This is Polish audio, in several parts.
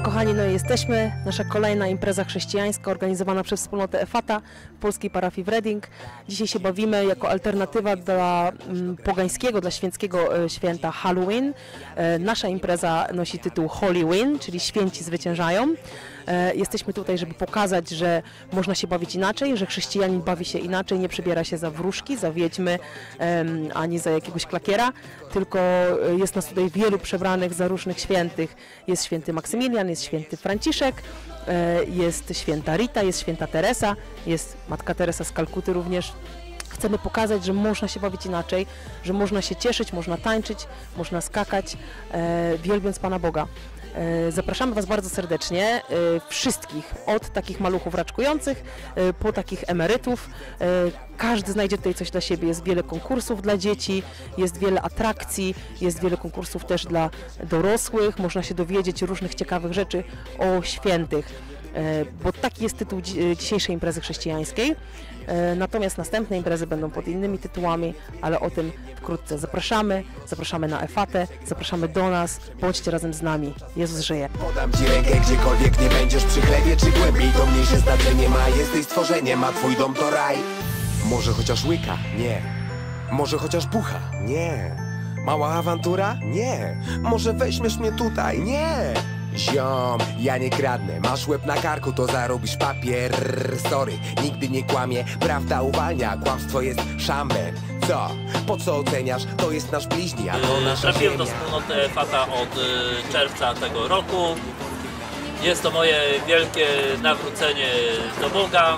Kochani, no i jesteśmy. Nasza kolejna impreza chrześcijańska organizowana przez wspólnotę Efata w polskiej parafii w Reading. Dzisiaj się bawimy jako alternatywa dla pogańskiego, dla święckiego święta Halloween. Nasza impreza nosi tytuł Hollyween, czyli Święci zwyciężają. Jesteśmy tutaj, żeby pokazać, że można się bawić inaczej, że chrześcijanin bawi się inaczej, nie przebiera się za wróżki, za wiedźmy, ani za jakiegoś klakiera, tylko jest nas tutaj wielu przebranych za różnych świętych. Jest święty Maksymilian, jest święty Franciszek, jest święta Rita, jest święta Teresa, jest matka Teresa z Kalkuty również. Chcemy pokazać, że można się bawić inaczej, że można się cieszyć, można tańczyć, można skakać, wielbiąc Pana Boga. Zapraszamy Was bardzo serdecznie, wszystkich, od takich maluchów raczkujących po takich emerytów. Każdy znajdzie tutaj coś dla siebie. Jest wiele konkursów dla dzieci, jest wiele atrakcji, jest wiele konkursów też dla dorosłych. Można się dowiedzieć różnych ciekawych rzeczy o świętych, bo taki jest tytuł dzisiejszej imprezy chrześcijańskiej. Natomiast następne imprezy będą pod innymi tytułami, ale o tym wkrótce. Zapraszamy na Efatę, zapraszamy do nas, bądźcie razem z nami. Jezus żyje. Podam Ci rękę gdziekolwiek nie będziesz, przy chlewie czy głębiej, to mniejsze znaczenie ma. Jesteś stworzeniem, a Twój dom to raj. Może chociaż łyka? Nie. Może chociaż pucha? Nie. Mała awantura? Nie. Może weźmiesz mnie tutaj? Nie. Ziom, ja nie kradnę, masz łeb na karku, to zarobisz papier. Sorry, nigdy nie kłamie, prawda uwalnia, kłamstwo jest szambem. Co? Po co oceniasz? To jest nasz bliźni, a to nasza Trafiłem do ziemia. wspólnoty Efata od czerwca tego roku. Jest to moje wielkie nawrócenie do Boga.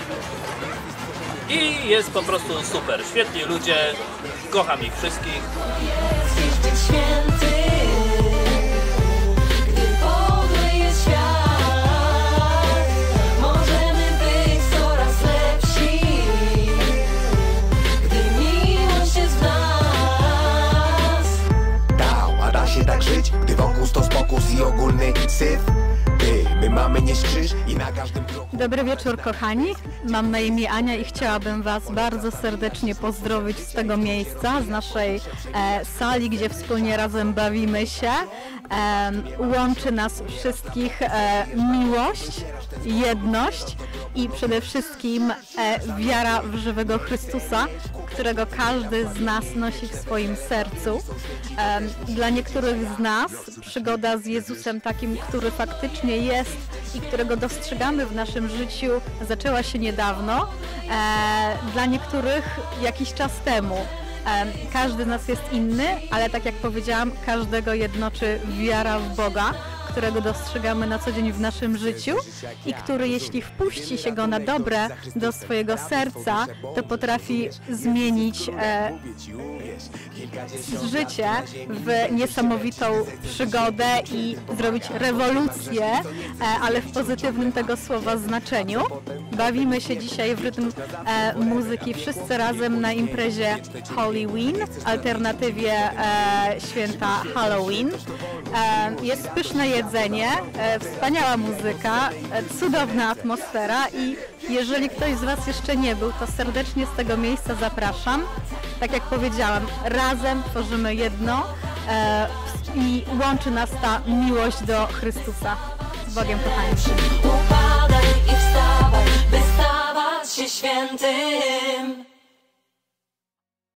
I jest po prostu super, świetni ludzie, kocham ich wszystkich. Jesteś święty. Tak żyć, gdy wokół stos pokus i ogólny syf. My mamy nieść krzyż i na każdym kroku... Dobry wieczór, kochani. Mam na imię Ania i chciałabym Was bardzo serdecznie pozdrowić z tego miejsca, z naszej sali, gdzie wspólnie razem bawimy się. Łączy nas wszystkich miłość, jedność i przede wszystkim wiara w żywego Chrystusa, którego każdy z nas nosi w swoim sercu. Dla niektórych z nas przygoda z Jezusem takim, który faktycznie jest i którego dostrzegamy w naszym życiu, zaczęła się niedawno. Dla niektórych jakiś czas temu. Każdy z nas jest inny, ale tak jak powiedziałam, każdego jednoczy wiara w Boga, którego dostrzegamy na co dzień w naszym życiu i który, jeśli wpuści się go na dobre do swojego serca, to potrafi zmienić życie w niesamowitą przygodę i zrobić rewolucję, ale w pozytywnym tego słowa znaczeniu. Bawimy się dzisiaj w rytm muzyki wszyscy razem na imprezie Hollyween, alternatywie święta Halloween. Jest pyszne jedzenie, wspaniała muzyka, cudowna atmosfera i jeżeli ktoś z Was jeszcze nie był, to serdecznie z tego miejsca zapraszam. Tak jak powiedziałam, razem tworzymy jedno i łączy nas ta miłość do Chrystusa. Z Bogiem, kochani. Upadaj i wstawaj, by stawać się świętym.